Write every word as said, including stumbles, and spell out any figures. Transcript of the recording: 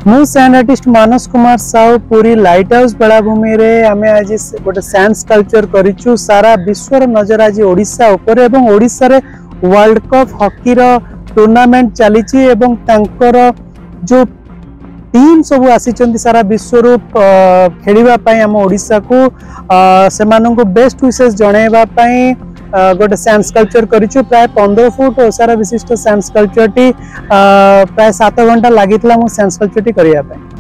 मु sand artist Manas Kumar Sahoo Puri light house बेलाभूमि रे आमे आज गोटे सैंड स्कल्पचर करिचु। सारा विश्व नजर आज ओडिशा ऊपर एवं ओडिशा रे वर्ल्ड कप हॉकी रो टूर्नामेंट चलीची एवं तांकर जो टीम सब आसी सारा विश्व रू खेलिबा पई हम ओडिशा को से मानको बेस्ट विशेष जणैबा पई गोटे सैंड स्कल्पचर करिचु। प्राय पंद्रह फुट ओसारा विशिष्ट सैंड स्कल्पचर टी प्राय सात घंटा लागितला मो सैंड स्कल्पचर टी करिया पई।